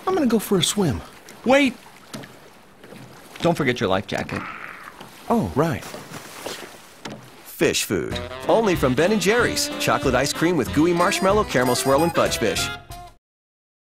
I'm gonna go for a swim. Wait! Don't forget your life jacket. Oh, right. Fish food. Only from Ben & Jerry's. Chocolate ice cream with gooey marshmallow, caramel swirl, and fudge fish.